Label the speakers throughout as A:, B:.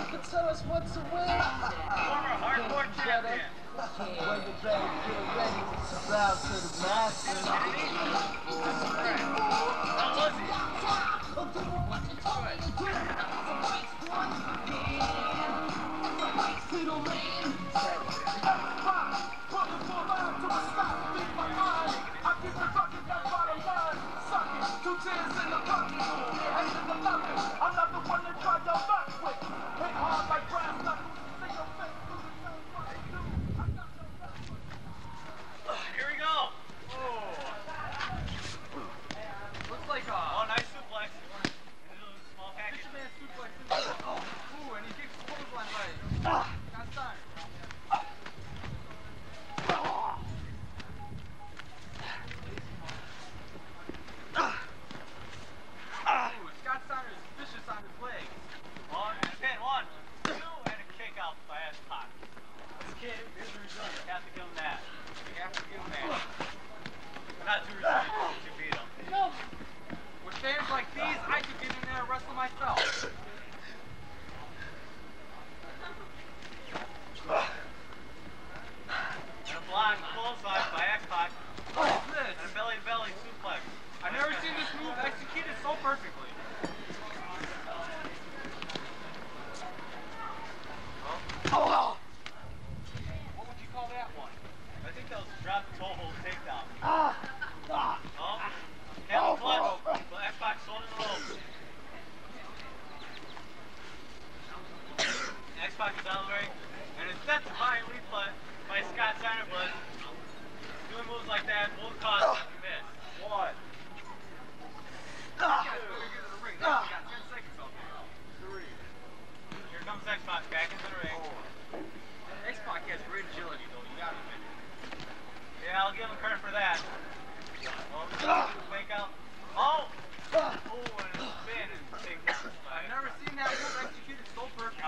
A: can tell us what to win.
B: Former hardcore champion.
A: When you're ready, get ready to bow to the master.
B: How was he?
C: I'm not the one that tried your back with. Hit hard like brass knuckles. See your face through the sun. What I do, I got your back with.
B: Here we go. Oh.
D: Looks like
B: Oh, nice suplex. Small package.
D: Fisherman suplex. Ooh, and he kicks the clothesline right. Got time. Ooh, Scott Steiner's vicious on his legs.
B: On and pin. 1, 2, and a kick out by X-Pac. This kid is resilient. You have to give him that. You have to give him that. Not too resilient to beat him.
D: No. With fans like these, I could get in there and wrestle myself.
B: And a block clothesline by X-Pac.
D: What is this?
B: And a belly-to-belly suplex.
D: I've never seen this move executed so perfectly.
B: What would you call that one? I think that was a drop toe hold takedown. Oh, camel clutch, but X-Pac holding the ropes. X-Pac is out of the ring, and it's that divine lead by Scott Steiner, but doing moves like that will cause a miss. 1.
D: You guys better get in the ring. Now we got 10 seconds on there. 3.
B: Here comes X-Pac back into the ring.
D: X-Pac has great agility, though. You gotta admit it.
B: Yeah, I'll give him credit for that. Oh, fake out. Oh! Oh, and a spin and take down.
D: I've never seen that move executed so perfectly.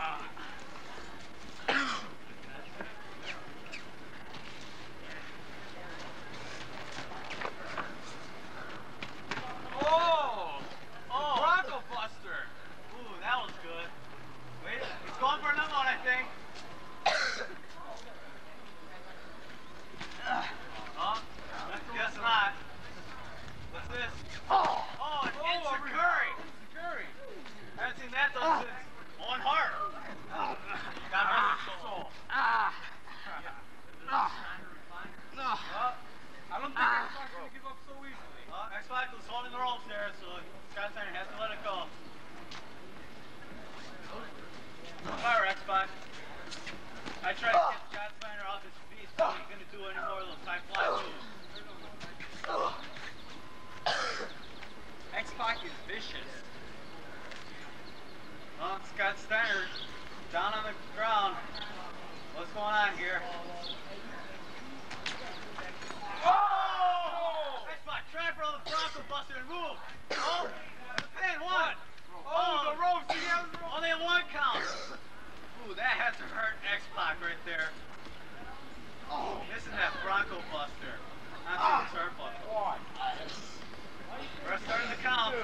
D: Oh!
B: Oh!
D: Bronco Buster!
B: Ooh, that was good. Wait, he's going for another one, I think. Guess not. What's this? Oh, an instant curry.
D: Curry!
B: I haven't seen that done since Owen Hart. Got my soul.
D: I don't think X-Pac's gonna give up so easily.
B: X-Pac was holding the ropes there, so Scott Steiner has to let it go. Fire, X-Pac. I tried to get Scott Steiner off his feet, so he couldn't do any more of those high fly moves.
D: X-Pac is vicious.
B: Scott Steiner down on the ground. What's going on here? Oh! X-Pac, try for the Bronco Buster and move. Oh! The pin, 1.
D: Oh, the ropes! He has the ropes!
B: Only a 1 count. Ooh, that had to hurt X-Pac right there. Oh, missing that Bronco Buster. Not the turnbuckle. We're starting the count.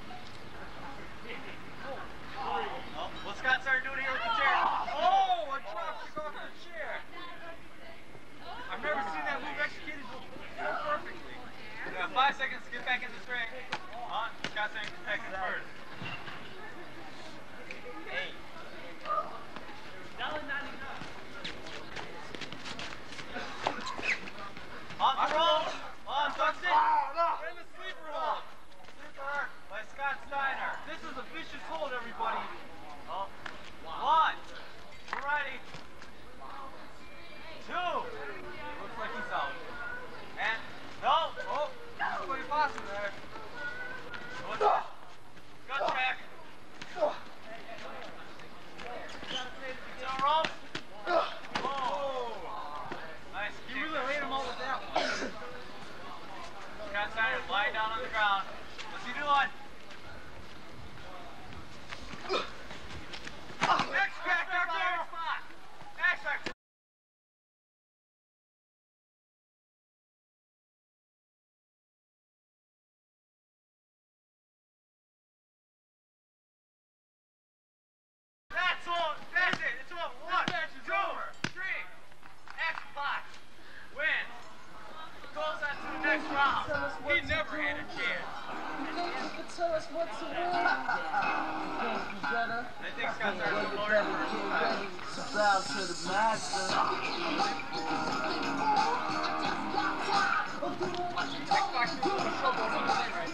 B: Oh, what's Scott Steiner doing here with the chair?
D: Oh, a drop kick off the chair. I've never seen that move executed so perfectly.
B: We have 5 seconds to get back in this ring. Scott Steiner can take it first. Hey. On the rope. On Dustin.
D: And the sleeper hold.
B: Sleeper by Scott Steiner.
D: This is a vicious hold, everybody.
B: Oh. stand a chance.
A: You think you can tell us what to win? You think you better?
B: They think it's got their
A: Well, you
B: motor
A: better
B: first
A: get
B: time.
A: ready to bow to the master.